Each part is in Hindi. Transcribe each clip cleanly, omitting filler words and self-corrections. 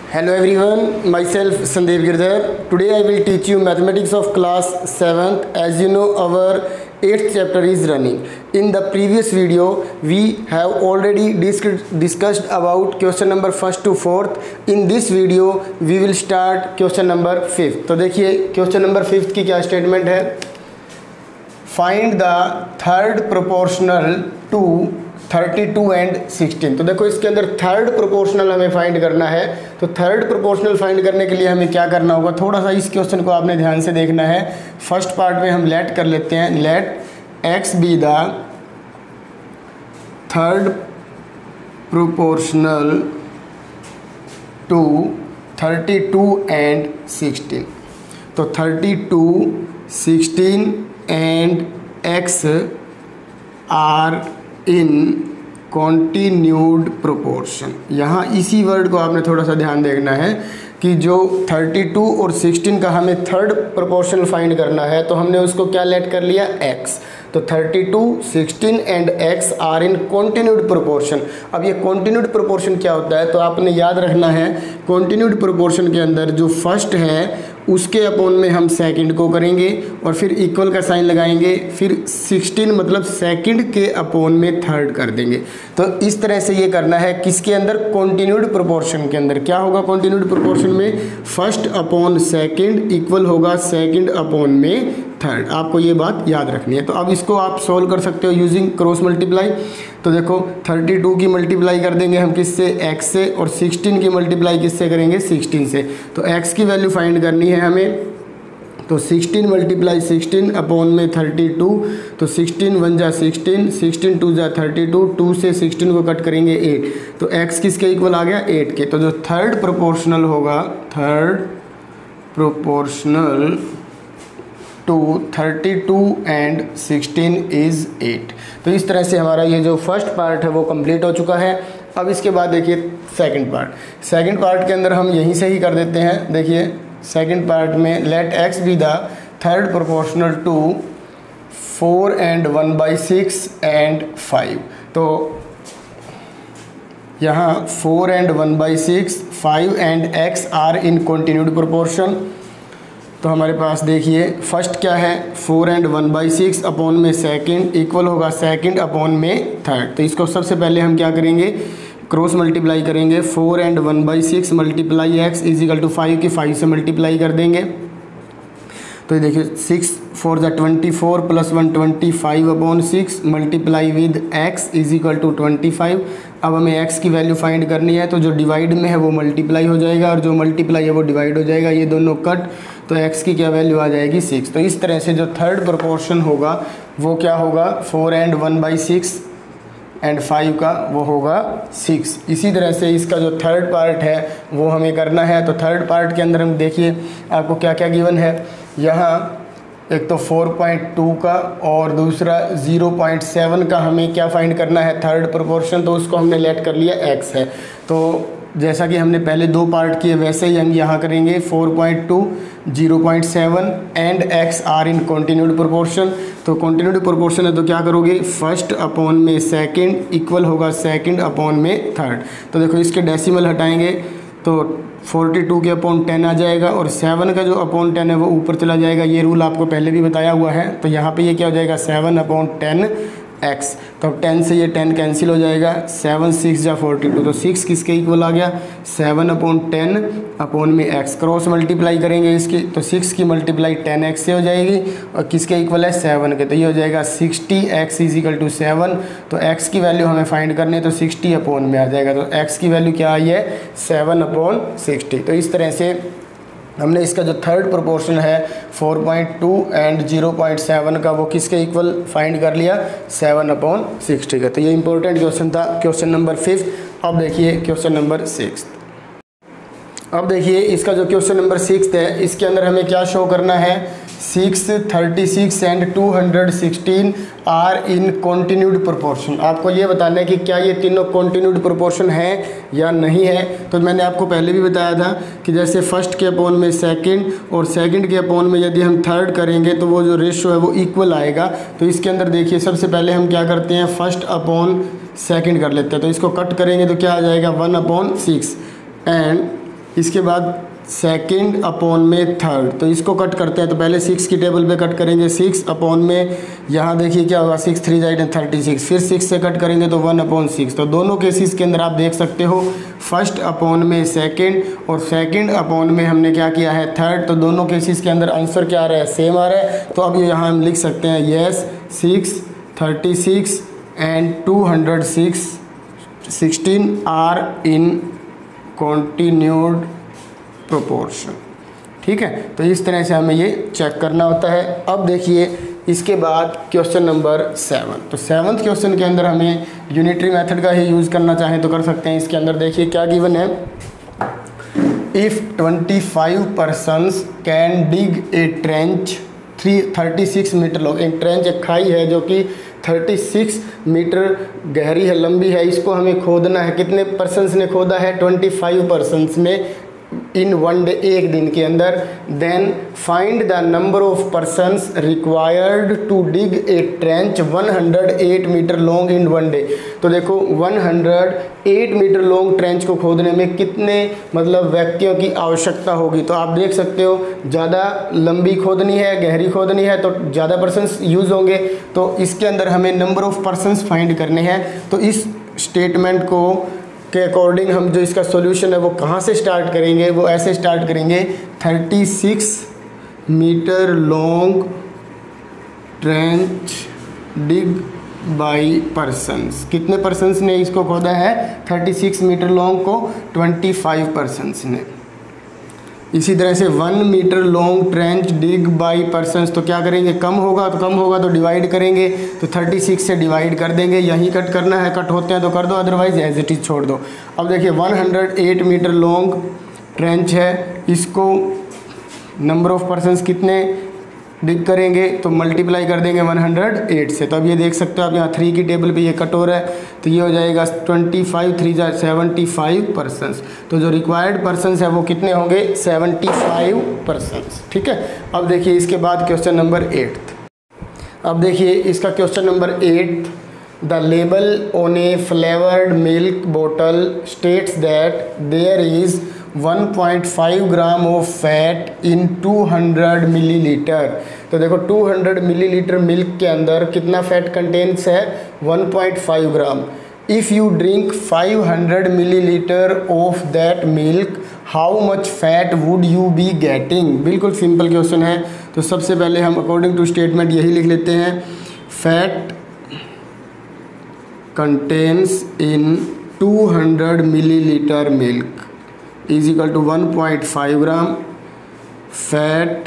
Hello everyone, myself Sandeep Girdhar. Today I will teach you mathematics of class 7th. As you know, our 8th chapter is running. In the previous video, we have already discussed about question number 1st to 4th. In this video, we will start question number 5th. तो देखिए question number 5th की क्या statement है? Find the third proportional to 32 and 16। तो देखो इसके अंदर थर्ड प्रोपोर्शनल हमें फाइंड करना है। तो थर्ड प्रोपोर्शनल फाइंड करने के लिए हमें क्या करना होगा, थोड़ा सा इस क्वेश्चन को आपने ध्यान से देखना है। फर्स्ट पार्ट में हम लेट कर लेते हैं, let x be the third proportional to 32 and 16। तो 32, 16 and x are in continued proportion. यहाँ इसी वर्ड को आपने थोड़ा सा ध्यान देखना है कि जो 32 और 16 का हमें थर्ड प्रोपोर्शन फाइंड करना है, तो हमने उसको क्या लेट कर लिया, x। तो 32, 16 and x are in continued proportion. अब ये कॉन्टिन्यूड प्रोपोर्शन क्या होता है, तो आपने याद रखना है कॉन्टिन्यूड प्रोपोर्शन के अंदर जो फर्स्ट है उसके अपोन में हम सेकंड को करेंगे और फिर इक्वल का साइन लगाएंगे, फिर 16 मतलब सेकंड के अपोन में थर्ड कर देंगे। तो इस तरह से ये करना है किसके अंदर, कॉन्टिन्यूड प्रोपोर्शन के अंदर। क्या होगा कॉन्टिन्यूड प्रोपोर्शन में, फर्स्ट अपॉन सेकंड इक्वल होगा सेकंड अपॉन में थर्ड। आपको ये बात याद रखनी है। तो अब इसको आप सोल्व कर सकते हो यूजिंग क्रॉस मल्टीप्लाई। तो देखो 32 की मल्टीप्लाई कर देंगे हम किससे, x से, और 16 की मल्टीप्लाई किससे करेंगे, 16 से। तो x की वैल्यू फाइंड करनी है हमें। तो 16 मल्टीप्लाई 16 अपॉन में 32। तो 16 1 जा 16, 16 2 जा 32, 2 से 16 को कट करेंगे 8। तो x किसके इक्वल आ गया, 8 के। तो जो थर्ड प्रोपोर्शनल होगा, third proportional to 32 and 16 is 8। तो इस तरह से हमारा ये जो फर्स्ट पार्ट है वो कंप्लीट हो चुका है। अब इसके बाद देखिए सेकंड पार्ट। सेकंड पार्ट के अंदर हम यहीं से ही कर देते हैं। देखिए सेकंड पार्ट में let x be the third proportional to 4 and 1/6 and 5। तो यहाँ 4 and 1/6, 5 and x are in continued proportion. तो हमारे पास देखिए फर्स्ट क्या है, 4 एंड 1/6 अपॉन में सेकंड इक्वल होगा सेकंड अपॉन में थर्ड। तो इसको सबसे पहले हम क्या करेंगे, क्रॉस मल्टीप्लाई करेंगे। 4 and 1/6 multiply x is equal to 5 की 5 से मल्टीप्लाई कर देंगे। तो ये देखिए 6 4 द 24 plus 1 25 upon 6 multiply with x is equal to 25। अब हमें x की वैल्यू फाइंड करनी है। तो जो डिवाइड में है वो मल्टीप्लाई हो जाएगा और जो मल्टीप्लाई है वो डिवाइड हो जाएगा, ये दोनों कट। तो x की क्या वैल्यू आ जाएगी, 6। तो इस तरह से जो थर्ड प्रोपोर्शन होगा वो क्या होगा, 4 एंड 1/6 एंड 5 का वो होगा 6। इसी तरह से इसका जो थर्ड पार्ट है वो हमें करना है। तो थर्ड पार्ट के अंदर हम देखिए आपको क्या क्या गिवन है। यहाँ एक तो 4.2 का और दूसरा 0.7 का हमें क्या फाइंड करना है, थर्ड प्रोपोर्शन। तो उसको हमने लेट कर लिया x है। तो जैसा कि हमने पहले दो पार्ट किए वैसे ही हम यहाँ करेंगे 4.2, 0.7 and x are in continued proportion. तो कॉन्टिन्यूड प्रोपोर्शन है तो क्या करोगे, फर्स्ट अपॉन में सेकंड इक्वल होगा सेकंड अपॉन में थर्ड। तो देखो इसके डेसिमल हटाएंगे तो 42 के अपॉन 10 आ जाएगा और 7 का जो अपॉन 10 है वो ऊपर चला जाएगा। ये रूल आपको पहले भी बताया हुआ है। तो यहाँ पे ये क्या हो जाएगा, 7 अपॉन 10 x। तो 10 से ये 10 कैंसिल हो जाएगा, 7 6 जा 42। तो 6 किसके इक्वल आ गया, 7 अपॉन 10 अपॉन में x। क्रॉस मल्टीप्लाई करेंगे इसकी, तो 6 की मल्टीप्लाई 10x से हो जाएगी और किसके इक्वल है, 7 के। तो ये हो जाएगा 60x इज इक्वल टू 7। तो x की वैल्यू हमें फाइंड करनी है, तो 60 अपॉन में आ जाएगा। तो x की वैल्यू क्या आई है, 7 अपॉन 60। तो इस तरह से हमने इसका जो थर्ड प्रोपोर्शन है 4.2 एंड 0.7 का वो किसके इक्वल फाइंड कर लिया, 7 अपॉन 60 का। तो ये इंपॉर्टेंट क्वेश्चन था, क्वेश्चन नंबर 5। अब देखिए क्वेश्चन नंबर 6। अब देखिए इसका जो क्वेश्चन नंबर 6 है इसके अंदर हमें क्या शो करना है, 6, 36 and 216 are in continued proportion. आपको ये बताना है कि क्या ये तीनों कॉन्टिन्यूड प्रोपोर्शन है या नहीं है। तो मैंने आपको पहले भी बताया था कि जैसे फर्स्ट के अपॉन में सेकंड और सेकंड के अपॉन में यदि हम थर्ड करेंगे तो वो जो रेशो है वो इक्वल आएगा। तो इसके अंदर देखिए सबसे पहले हम क्या करते हैं, फर्स्ट अपॉन सेकंड कर लेते हैं। तो इसको कट करेंगे तो क्या आ जाएगा, 1/6 एंड इसके बाद सेकंड अपॉन में थर्ड, तो इसको कट करते हैं। तो पहले 6 की टेबल पे कट करेंगे, 6 अपॉन में यहाँ देखिए क्या होगा, 6 3 8 36, फिर 6 से कट करेंगे तो 1/6। तो दोनों केसेस के अंदर आप देख सकते हो फर्स्ट अपॉन में सेकंड और सेकंड अपॉन में हमने क्या किया है थर्ड। तो दोनों केसेस के अंदर आंसर क्या आ रहा है, सेम आ रहा है। तो अब यहाँ हम लिख सकते हैं yes 6 36 and 206 16 are in continued proportion. ठीक है, तो इस तरह से हमें ये चेक करना होता है। अब देखिए इसके बाद क्वेश्चन नंबर 7। तो 7th क्वेश्चन के अंदर हमें यूनिटरी मेथड का ही यूज़ करना चाहें तो कर सकते हैं। इसके अंदर देखिए क्या गिवन है, if 25 persons can dig a trench 36 metre long. एक ट्रेंच, एक खाई है जो कि 36 मीटर गहरी है, लंबी है। इसको हमें खोदना है। कितने पर्सन्स ने खोदा है, 25 पर्सन्स ने इन 1 डे, एक दिन के अंदर। Then find the number of persons required to dig a trench 108 metre long in 1 day. तो देखो 108 मीटर लॉन्ग ट्रेंच को खोदने में कितने मतलब व्यक्तियों की आवश्यकता होगी। तो आप देख सकते हो ज़्यादा लंबी खोदनी है, गहरी खोदनी है तो ज़्यादा पर्सन्स यूज़ होंगे। तो इसके अंदर हमें नंबर ऑफ पर्सन्स फाइंड करने हैं। तो इस स्टेटमेंट को के अकॉर्डिंग हम जो इसका सॉल्यूशन है वो कहाँ से स्टार्ट करेंगे, वो ऐसे स्टार्ट करेंगे 36 metre long trench dig by persons. कितने पर्सन्स ने इसको खोदा है, 36 मीटर लॉन्ग को 25 पर्सन्स ने। इसी तरह से 1 metre long trench dig by persons, तो क्या करेंगे, कम होगा तो डिवाइड करेंगे। तो 36 से डिवाइड कर देंगे। यहीं कट करना है, कट होते हैं तो कर दो, अदरवाइज एज इट इज छोड़ दो। अब देखिए 108 मीटर लॉन्ग ट्रेंच है, इसको नंबर ऑफ पर्सन्स कितने डिग करेंगे तो मल्टीप्लाई कर देंगे 108 से। तो अब ये देख सकते हो आप यहाँ 3 की टेबल पे ये कट हो रहा है, तो ये हो जाएगा 25 3 75 पर्सन्स। तो जो रिक्वायर्ड पर्सन्स है वो कितने होंगे, 75 पर्सन्स। ठीक है, अब देखिए इसके बाद क्वेश्चन नंबर 8। अब देखिए इसका question number 8, the label on a flavoured milk बोतल states that there is 1.5 gram of fat in 200 millilitre. तो देखो 200 मिलीलीटर मिल्क के अंदर कितना फैट कंटेन्स है, 1.5 gram. If you drink 500 millilitre of that milk how much fat would you be getting. बिल्कुल सिंपल क्वेश्चन है। तो सबसे पहले हम अकॉर्डिंग टू स्टेटमेंट यही लिख लेते हैं, fat contents in 200 millilitre milk is equal to 1.5 gram fat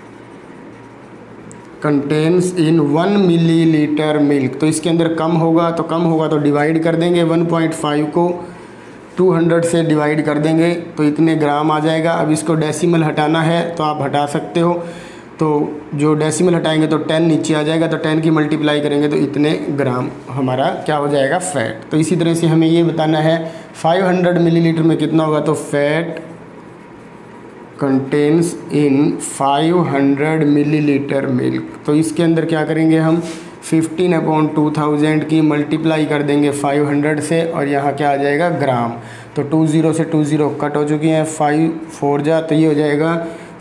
contents in 1 millilitre milk. तो इसके अंदर कम होगा तो डिवाइड कर देंगे, 1.5 को 200 से डिवाइड कर देंगे तो इतने ग्राम आ जाएगा। अब इसको डेसिमल हटाना है तो आप हटा सकते हो। तो जो डेसिमल हटाएंगे तो 10 नीचे आ जाएगा, तो 10 की मल्टीप्लाई करेंगे तो इतने ग्राम हमारा क्या हो जाएगा, फैट। तो इसी तरह से हमें ये बताना है 500 मिलीलीटर में कितना होगा, तो fat contents in 500 millilitre milk. तो इसके अंदर क्या करेंगे हम 15/2000 की मल्टीप्लाई कर देंगे 500 से और यहाँ क्या आ जाएगा, ग्राम। तो 20 से 20 कट हो चुकी हैं, 5 4 जा, तो ये हो जाएगा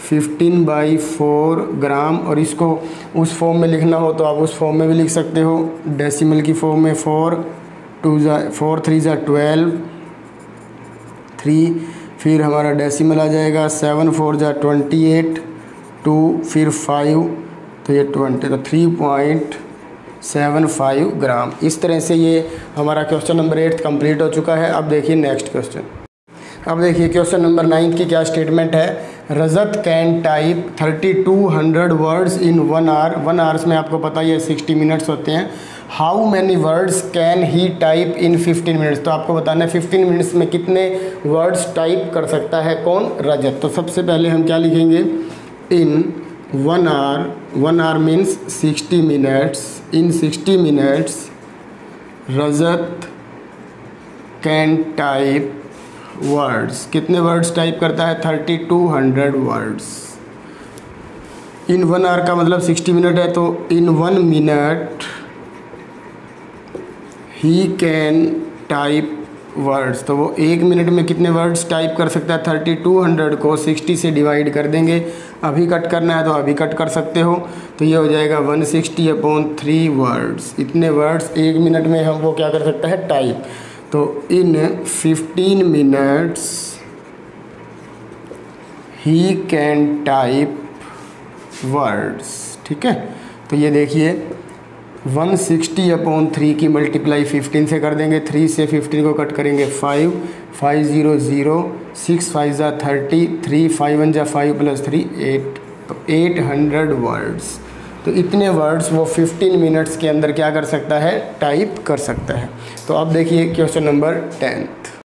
15/4 ग्राम। और इसको उस फॉर्म में लिखना हो तो आप उस फॉर्म में भी लिख सकते हो, डेसिमल की फॉर्म में 4 3 12 3, फिर हमारा डेसिमल आ जाएगा 7 4 28 2, फिर 5 तो ये 20, तो 3.75 ग्राम। इस तरह से ये हमारा क्वेश्चन नंबर 8 कंप्लीट हो चुका है। अब देखिए नेक्स्ट क्वेश्चन। अब देखिए क्वेश्चन नंबर 9 की क्या स्टेटमेंट है, Rajat can type 3200 words in 1 hour. 1 hours में आपको पता ही है 60 मिनट्स होते हैं। How many words can he type in 15 minutes. तो आपको बताना है 15 मिनट्स में कितने वर्ड्स टाइप कर सकता है कौन, रजत। तो सबसे पहले हम क्या लिखेंगे, in 1 hour, 1 hour means 60 minutes, in 60 minutes Rajat can type words. कितने वर्ड्स टाइप करता है, 3200 वर्ड्स। इन 1 आवर का मतलब 60 मिनट है, तो in 1 minute he can type words. तो वो 1 मिनट में कितने वर्ड्स टाइप कर सकता है? 3200 को 60 से डिवाइड कर देंगे। अभी कट करना है तो अभी कट कर सकते हो। तो ये हो जाएगा 160/3 वर्ड्स। इतने वर्ड्स 1 मिनट में हम वो क्या कर सकता है? टाइप। तो in 15 minutes he can type words. ठीक है, तो ये देखिए 160/3 की मल्टीप्लाई 15 से कर देंगे। 3 से 15 को कट करेंगे 5, 5 0 0, 6 5 जा 30, 3 5 1 जा 5 + 3 8, तो 800 वर्ड्स। तो इतने वर्ड्स वो 15 मिनट्स के अंदर क्या कर सकता है? टाइप कर सकता है। तो अब देखिए क्वेश्चन नंबर 10।